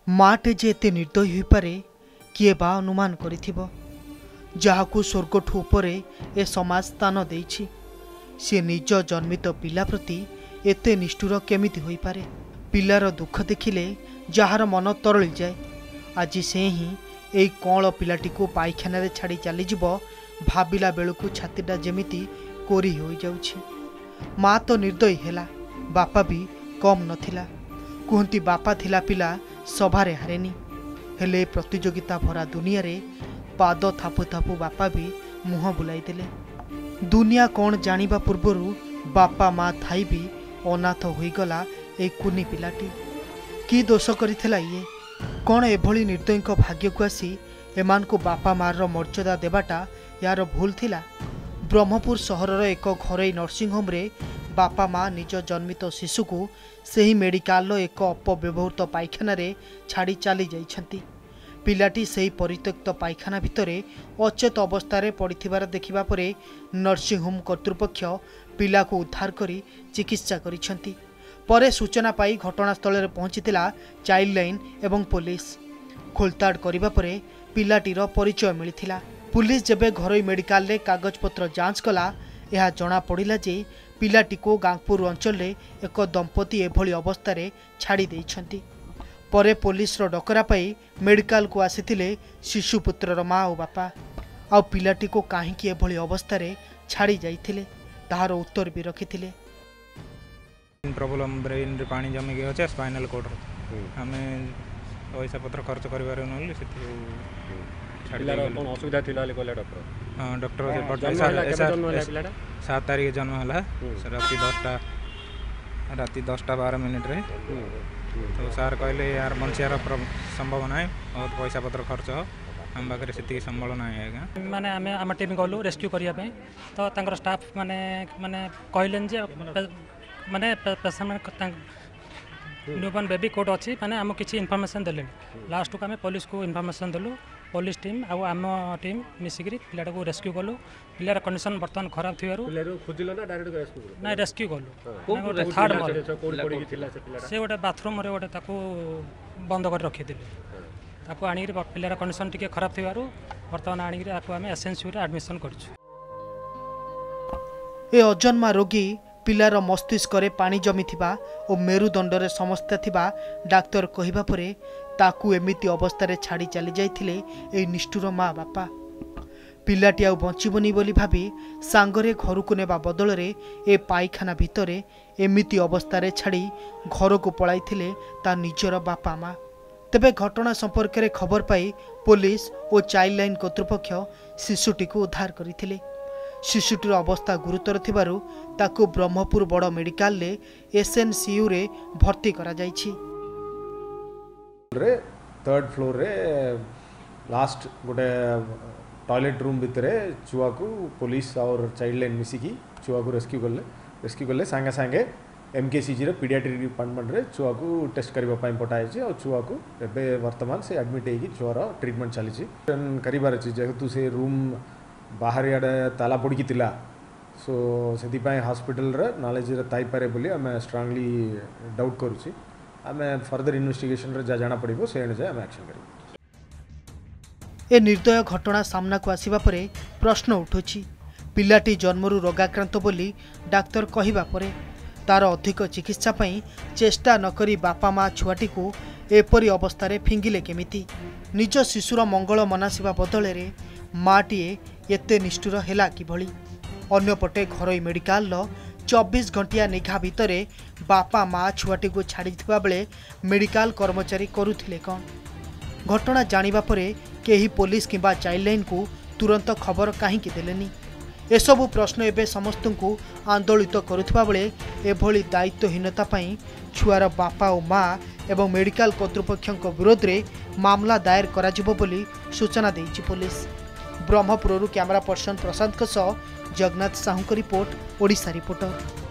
माटे जे एते निर्दयी हो पारे किए बा अनुमान करिथिबो जहाकू स्वर्गठू उपरे ए समाज स्थान देइछि से निज जन्मित पिला प्रति एते निष्ठुर केमिति होई पारे। पिलार दुख देखिले जहार मन तरली जाए। आज से ही एई कौल पिलाटी को पाइखाना रे छाड़ी चली जिवो भाबिला बेलुकु छातीटा जेमिति कोरी होई जाउछि। माँ तो निर्दयी हेला, बापा भी कम नथिला। कुहंती बापा थिला पिला सभारे हारेनी, हेले प्रतियोगिता भरा दुनिया रे पाद थापु थापु बापा भी मुह बुलाई देले। दुनिया कौन जानिबा पूर्वरु बापा माँ थाई भी अनाथ होईगला ए कुनी पिलाटी। की दोष करिथिला ये? कौन एभली निर्दयी भाग्य को आसी एमान को बापा मार मर्यादा देवाटा यार भूल थिला? ब्रह्मपुर सहरर एक घरोई नर्सिंग होम रे बापा माँ निज जन्मित शिशु को सही मेडिकाल एक अपव्यवहृत पाइखाना रे छाड़ी चली जाइछंती। पिलाटी सही परित्यक्त पाइखाना भितरे अचेत अवस्था पड़िथिबार देखिबा परे नर्सिंग होम कर्तृपक्ष पिला को उद्धार करी चिकित्सा करिछंती। परे सूचना पाई घटनास्थल रे पहुंचीतिला चाइल्ड लाइन एवं पुलिस। खोलताड़ करिबा परे पिलाटीर परिचय मिलिथिला। पुलिस जेबे घरोई मेडिकाल रे कागजपत्र जांच कला यह जना पड़िला जे पिलाटी को गांगपुर अंचल रे एक दंपति एभली अवस्था रे छाड़ी देइछंती। परे पुलिस रो डकरा पाई मेडिकल को आसीथिले शिशुपुत्रर माँ और बापा। आ पिलाटी को काहींकी एभली अवस्था रे छाड़ी जाइथिले ताहार उत्तर भी रखिथिले। प्रॉब्लम ब्रेन रे पानी जमी गयो छै स्पाइनल कॉर्ड हमें पैसा पत्र खर्च करिवार नली सेति छाड़िलार कोन असुविधा थिला ले कहले डॉक्टर। हां डॉक्टर से पटल 7 तारीख जन्म हला राति 10टा 12 मिनिट रे। तो सर कहले यार बंचियार संभावना है बहुत पैसा पत्र खर्च हम बाकरे सेति संबल ना आएगा माने हमें हम टीम गलु रेस्क्यू करिया पे। तो तांकर स्टाफ माने कहलेन जे माने पेशेंट न्यूबॉर्न बेबी कोड अच्छी माने आम किसी इनफॉरमेशन देले। लास्ट को आम पुलिस को इनफॉरमेशन देलु। पुलिस टीम आउ आम टीम मिसिक पिलाटा को रेस्क्यू कलु। पिलार कंडीशन बर्तमान खराब थिबारु खोजिलो ना डायरेक्ट रेस्क्यू कलु ना रेस्क्यू कलु। थर्ड मर से गोटे बाथरूम रे गोटे ताको बंद कर रखी दिले। ताको आनी पिलार कंडीशन टिके खराब थिबारु बर्तमान आनी आको आम एसएनसीयू रे एडमिशन करछु। ए अजन्मा रोगी पिलार मस्तिष्क रे पानी जमी थिबा और मेरुदंड रे समस्या थिबा डाक्तर कहिबा परे ताकू एमिति अवस्था रे छाड़ी चली जाइथिले ए निष्ठुर माँ बापा। पिलाटी आउ बंचिबनी बोली भाबी सांगरे घर को नेबा बदल रे ए पाइखाना भितरे एमिति अवस्था रे छाड़ी घर को पळाइथिले ता निजर बापा माँ। तेबे घटना संपर्क रे खबर पाई पुलिस और चाइल्ड लाइन कर्तृपक्ष शिशुटी को उद्धार करथिले। शिशुटीर अवस्था गुरुतर थिबारु ताकू ब्रह्मपुर बड़ मेडिकल रे एसएनसीयू रे भर्ती करा जाइछि। रे थर्ड फ्लोर रे लास्ट गोटे टॉयलेट रूम भितरे छुआ को पुलिस और चाइल्ड लाइन मिसिकी छुआ को रेस्क्यू कले सांगे सांगे एमकेसीजी रे पीडियाट्रिक डिपार्टमेंट रे छुआ को टेस्ट करबा पई पठाइछि और छुआ को एबे वर्तमान से एडमिट हेकी छुआर ट्रीटमेंट चलीछि। करिबार अछि जेहेतु से रूम बाहर आड़े ताला पड़ी थिला सो से हॉस्पिटल रे नॉलेज रे ताई पारे बोली हमें स्ट्रांगली डाउट करूछि। हमें फर्दर इन्वेस्टिगेशन रे जा जाना पड़िबो से अनुसार हम एक्शन करिबो। ए निर्दय घटना सामना को आसीबा परे प्रश्न उठुछि। पिलाटी जन्मरु रोगाक्रांत बोली डाक्तर कहिबा परे तार अधिक चिकित्सा पई चेष्टा नकरी बापा माँ छुआटी को एपरी अवस्था रे फिंगिले केमिति? निज शिशुर मंगल मनासिबा बदले रे माटीए एते निष्ठुर हेला किभली? अन्यपटे घरोई मेडिकाल 24 घंटिया निघा भितरे बापा माँ छुआटी को छाड़ी बेले मेडिकल कर्मचारी करुथिले कौन? घटना जानिबा परे केही पुलिस किंबा चाइल्ड लाइन को तुरंत खबर कहीं देलेनी? एसबु प्रश्न एवं समस्त को आंदोलित करुथिबा बेले एभली दायित्वहीनता पई छुआर बापा और माँ एवं मेडिकल कर्तृपक्षों विरोध में मामला दायर कराजिबो बोली सूचना देइछि police. Brahmapur camera person Prashant Jagannath Sahu report, Odisha reporter.